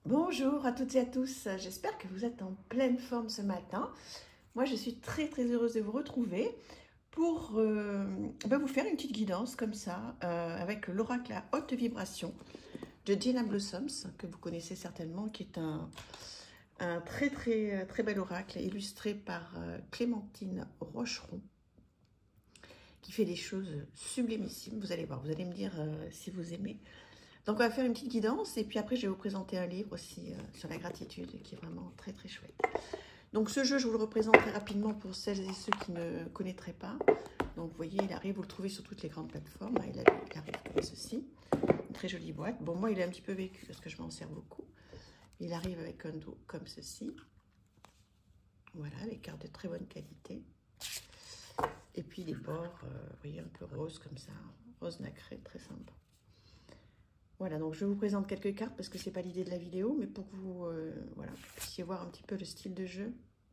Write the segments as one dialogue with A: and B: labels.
A: Bonjour à toutes et à tous, j'espère que vous êtes en pleine forme ce matin. Moi je suis très heureuse de vous retrouver pour vous faire une petite guidance comme ça avec l'oracle à haute vibration de Gina Blossoms, que vous connaissez certainement, qui est un très bel oracle illustré par Clémentine Rocheron, qui fait des choses sublimissimes. Vous allez voir, vous allez me dire si vous aimez. Donc on va faire une petite guidance et puis après je vais vous présenter un livre aussi sur la gratitude qui est vraiment très chouette. Donc ce jeu je vous le représente très rapidement pour celles et ceux qui ne connaîtraient pas. Donc vous voyez il arrive, vous le trouvez sur toutes les grandes plateformes, il arrive comme ceci, une très jolie boîte. Bon moi il est un petit peu vécu parce que je m'en sers beaucoup. Il arrive avec un dos comme ceci. Voilà, les cartes de très bonne qualité. Et puis les bords, vous voyez un peu rose comme ça, rose nacré, très sympa. Voilà, donc je vous présente quelques cartes parce que c'est pas l'idée de la vidéo, mais pour que vous voilà, puissiez voir un petit peu le style de jeu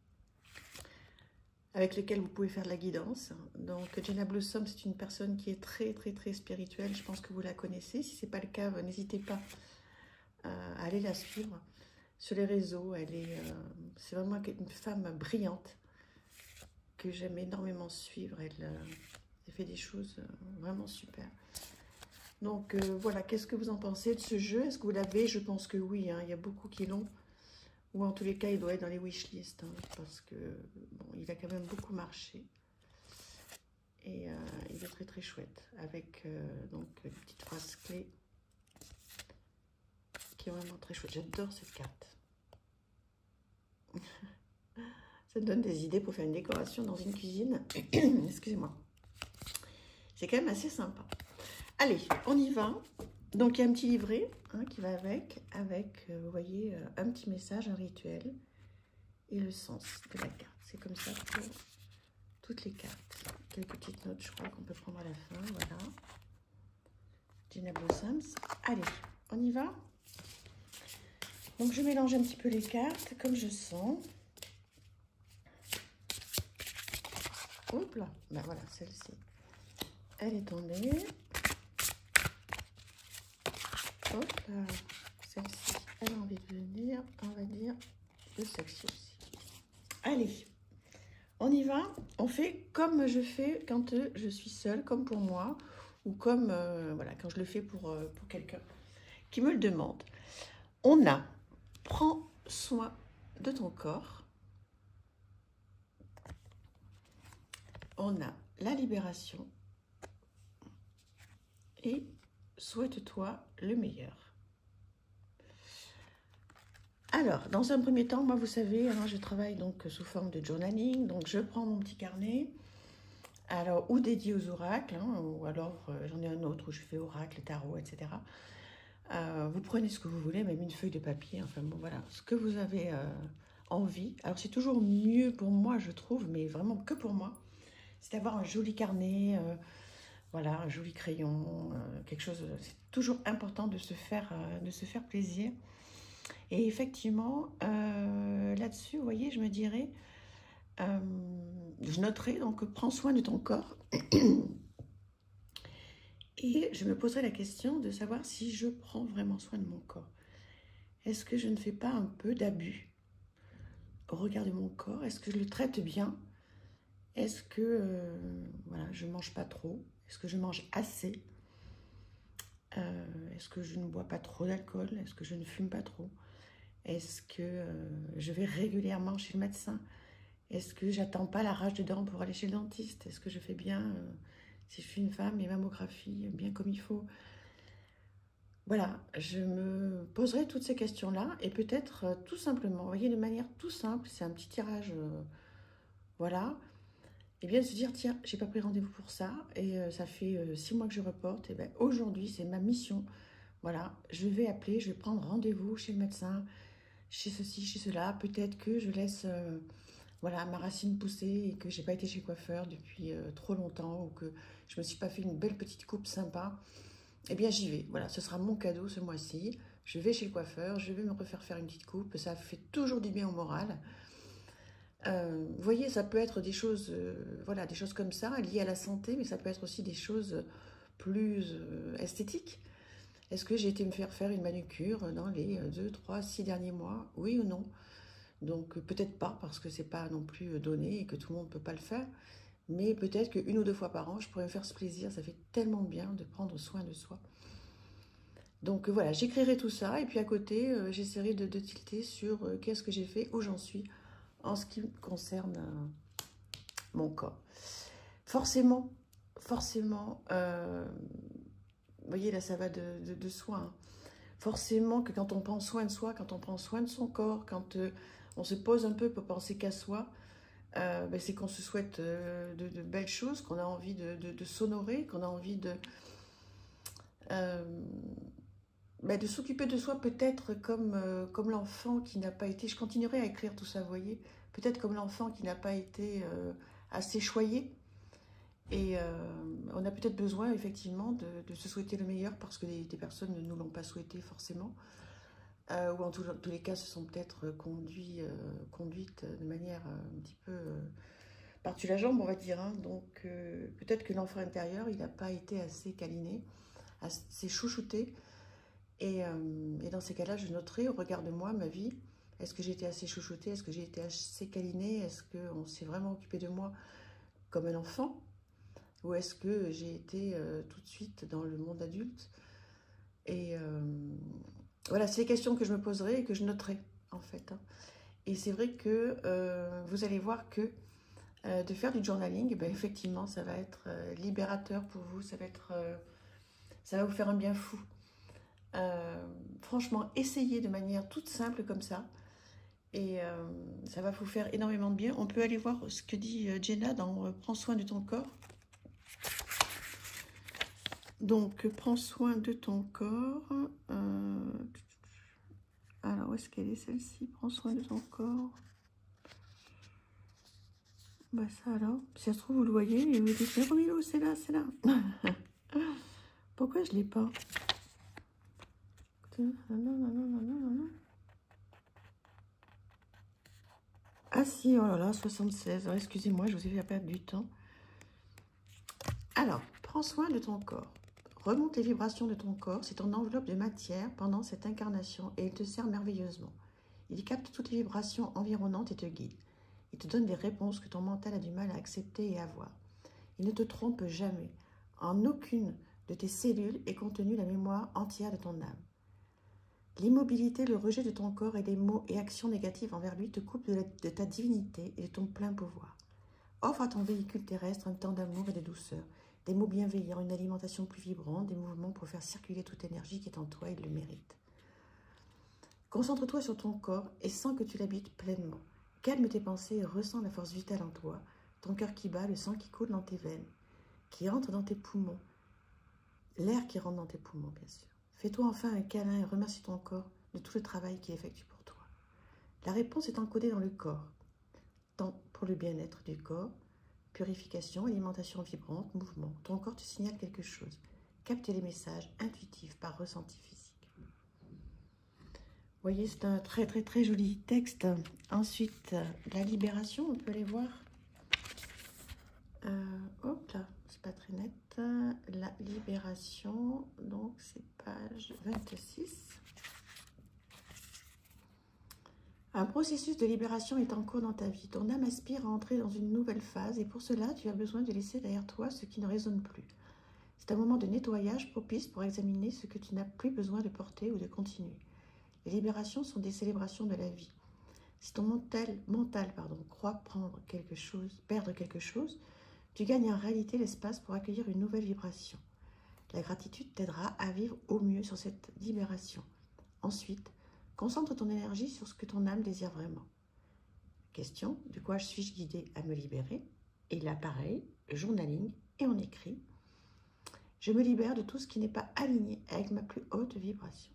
A: avec lequel vous pouvez faire de la guidance. Donc Gina Blossom, c'est une personne qui est très spirituelle, je pense que vous la connaissez. Si ce n'est pas le cas, n'hésitez pas à aller la suivre sur les réseaux. C'est vraiment une femme brillante que j'aime énormément suivre. Elle fait des choses vraiment super. Donc voilà, qu'est-ce que vous en pensez de ce jeu? Est-ce que vous l'avez? Je pense que oui, hein, il y a beaucoup qui l'ont. Ou en tous les cas, il doit être dans les wishlists, hein, parce que bon, il a quand même beaucoup marché. Et il est très chouette, avec donc une petite phrase clé qui est vraiment très chouette. J'adore cette carte. Ça me donne des idées pour faire une décoration dans une cuisine. Excusez-moi. C'est quand même assez sympa. Allez, on y va. Donc, il y a un petit livret hein, qui va avec vous voyez, un petit message, un rituel et le sens de la carte. C'est comme ça pour toutes les cartes. Quelques petites notes, je crois, qu'on peut prendre à la fin. Voilà. Gina Blossoms. Allez, on y va. Donc, je mélange un petit peu les cartes comme je sens. Hop là. Ben voilà, celle-ci. Elle est tombée. Hop là, celle-ci, elle a envie de venir, on va dire, de celle-ci aussi. Allez, on y va. On fait comme je fais quand je suis seule, comme pour moi, ou comme, voilà, quand je le fais pour quelqu'un qui me le demande. On a, prends soin de ton corps. On a la libération. Et souhaite-toi le meilleur. Alors, dans un premier temps, moi, vous savez, hein, je travaille donc sous forme de journaling. Donc, je prends mon petit carnet, alors ou dédié aux oracles, hein, ou alors j'en ai un autre où je fais oracle, tarot, etc. Vous prenez ce que vous voulez, même une feuille de papier, enfin bon, voilà, ce que vous avez envie. Alors, c'est toujours mieux pour moi, je trouve, mais vraiment que pour moi, c'est d'avoir un joli carnet, voilà, un joli crayon, quelque chose. C'est toujours important de se faire plaisir. Et effectivement, là-dessus, vous voyez, je me dirais, je noterai, donc, prends soin de ton corps. Et je me poserai la question de savoir si je prends vraiment soin de mon corps. Est-ce que je ne fais pas un peu d'abus au regard de mon corps? Est-ce que je le traite bien? Est-ce que voilà, je ne mange pas trop? Est-ce que je mange assez? Est-ce que je ne bois pas trop d'alcool? Est-ce que je ne fume pas trop? Est-ce que je vais régulièrement chez le médecin? Est-ce que j'attends pas la rage de dents pour aller chez le dentiste? Est-ce que je fais bien, si je suis une femme, mes mammographies bien comme il faut? Voilà, je me poserai toutes ces questions-là et peut-être tout simplement, vous voyez, de manière tout simple, c'est un petit tirage, voilà, et bien de se dire, tiens, j'ai pas pris rendez-vous pour ça et ça fait 6 mois que je reporte, et bien aujourd'hui, c'est ma mission, voilà, je vais appeler, je vais prendre rendez-vous chez le médecin, chez ceci, chez cela, peut-être que je laisse voilà, ma racine pousser et que j'ai pas été chez le coiffeur depuis trop longtemps ou que je me suis pas fait une belle petite coupe sympa, eh bien j'y vais. Voilà, ce sera mon cadeau ce mois-ci. Je vais chez le coiffeur, je vais me refaire faire une petite coupe, ça fait toujours du bien au moral. Vous voyez, ça peut être des choses, voilà, des choses comme ça, liées à la santé, mais ça peut être aussi des choses plus esthétiques. Est-ce que j'ai été me faire faire une manucure dans les 2, 3, 6 derniers mois? Oui ou non? Donc peut-être pas, parce que c'est pas non plus donné et que tout le monde ne peut pas le faire. Mais peut-être qu'une ou deux fois par an, je pourrais me faire ce plaisir. Ça fait tellement de bien de prendre soin de soi. Donc voilà, j'écrirai tout ça. Et puis à côté, j'essaierai de tilter sur qu'est-ce que j'ai fait, où j'en suis en ce qui concerne mon corps. Forcément, forcément, vous voyez là, ça va de soi. Hein. Forcément que quand on prend soin de soi, quand on prend soin de son corps, quand on se pose un peu pour penser qu'à soi, ben, c'est qu'on se souhaite de belles choses, qu'on a envie de s'honorer, qu'on a envie ben, de s'occuper de soi peut-être comme l'enfant qui n'a pas été, je continuerai à écrire tout ça, vous voyez, peut-être comme l'enfant qui n'a pas été assez choyé, et on a peut-être besoin effectivement de se souhaiter le meilleur parce que des personnes ne nous l'ont pas souhaité forcément, ou en tous les cas se sont peut-être conduites de manière un petit peu par-dessus la jambe, on va dire. Hein. Donc peut-être que l'enfant intérieur, il n'a pas été assez câliné, assez chouchouté. Et dans ces cas-là, je noterai au regard de moi, ma vie, est-ce que j'ai été assez chouchoutée, est-ce que j'ai été assez câlinée, est-ce qu'on s'est vraiment occupé de moi comme un enfant, ou est-ce que j'ai été tout de suite dans le monde adulte? Et voilà, c'est les questions que je me poserai et que je noterai, en fait. Hein. Et c'est vrai que vous allez voir que de faire du journaling, ben, effectivement, ça va être libérateur pour vous, ça va vous faire un bien fou. Franchement, essayez de manière toute simple comme ça, et ça va vous faire énormément de bien. On peut aller voir ce que dit Jenna dans Prends soin de ton corps. Donc, prends soin de ton corps. Alors, où est-ce qu'elle est celle-ci? Prends soin de ton corps. Bah ça alors, si ça se trouve, vous le voyez, et vous dites, mais Romilo, c'est là, c'est là. Pourquoi je ne l'ai pas? Non. Ah si, oh là là, 76. Excusez-moi, je vous ai fait perdre du temps. Alors, prends soin de ton corps. Remonte les vibrations de ton corps, c'est ton enveloppe de matière pendant cette incarnation et il te sert merveilleusement. Il capte toutes les vibrations environnantes et te guide. Il te donne des réponses que ton mental a du mal à accepter et à voir. Il ne te trompe jamais. En aucune de tes cellules est contenue la mémoire entière de ton âme. L'immobilité, le rejet de ton corps et les mots et actions négatives envers lui te coupent de ta divinité et de ton plein pouvoir. Offre à ton véhicule terrestre un temps d'amour et de douceur, des mots bienveillants, une alimentation plus vibrante, des mouvements pour faire circuler toute énergie qui est en toi, il le mérite. Concentre-toi sur ton corps et sens que tu l'habites pleinement. Calme tes pensées et ressens la force vitale en toi, ton cœur qui bat, le sang qui coule dans tes veines, qui entre dans tes poumons, l'air qui rentre dans tes poumons, bien sûr. Fais-toi enfin un câlin et remercie ton corps de tout le travail qu'il effectue pour toi. La réponse est encodée dans le corps, tant pour le bien-être du corps, purification, alimentation vibrante, mouvement. Ton corps te signale quelque chose. Capte les messages intuitifs par ressenti physique. Vous voyez, c'est un très très très joli texte. Ensuite, la libération, on peut aller voir. Hop là, c'est pas très net. La libération, donc c'est page 26. Un processus de libération est en cours dans ta vie. Ton âme aspire à entrer dans une nouvelle phase et pour cela, tu as besoin de laisser derrière toi ce qui ne résonne plus. C'est un moment de nettoyage propice pour examiner ce que tu n'as plus besoin de porter ou de continuer. Les libérations sont des célébrations de la vie. Si ton mental croit perdre quelque chose, tu gagnes en réalité l'espace pour accueillir une nouvelle vibration. La gratitude t'aidera à vivre au mieux sur cette libération. Ensuite, concentre ton énergie sur ce que ton âme désire vraiment. Question, de quoi suis-je guidée à me libérer? Et là, pareil, journaling, et on écrit. Je me libère de tout ce qui n'est pas aligné avec ma plus haute vibration.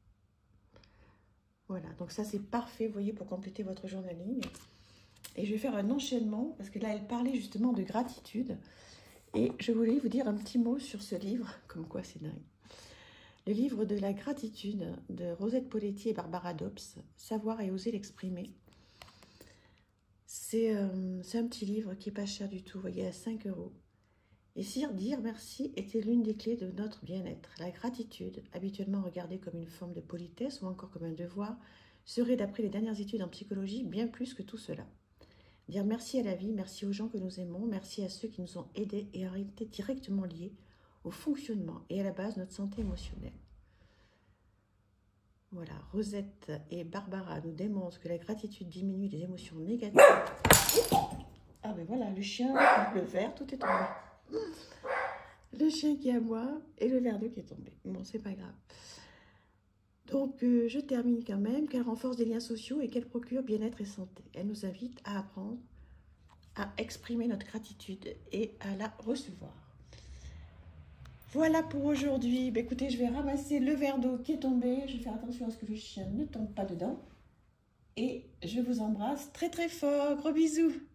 A: Voilà, donc ça c'est parfait, vous voyez, pour compléter votre journaling. Et je vais faire un enchaînement, parce que là, elle parlait justement de gratitude. Et je voulais vous dire un petit mot sur ce livre, comme quoi c'est dingue. Le livre de la gratitude de Rosette Poletti et Barbara Dobbs, Savoir et oser l'exprimer. C'est un petit livre qui n'est pas cher du tout, vous voyez, à 5 €. Et si dire merci était l'une des clés de notre bien-être. La gratitude, habituellement regardée comme une forme de politesse ou encore comme un devoir, serait, d'après les dernières études en psychologie, bien plus que tout cela. Dire merci à la vie, merci aux gens que nous aimons, merci à ceux qui nous ont aidés et en réalité directement liés au fonctionnement et à la base de notre santé émotionnelle. Voilà, Rosette et Barbara nous démontrent que la gratitude diminue les émotions négatives. Ah ben voilà, le chien, le verre, tout est tombé. Le chien qui aboie et le verre d'eau qui est tombé. Bon, c'est pas grave. Donc, je termine quand même qu'elle renforce des liens sociaux et qu'elle procure bien-être et santé. Elle nous invite à apprendre à exprimer notre gratitude et à la recevoir. Voilà pour aujourd'hui. Ben, écoutez, je vais ramasser le verre d'eau qui est tombé. Je vais faire attention à ce que le chien ne tombe pas dedans. Et je vous embrasse très très fort. Gros bisous.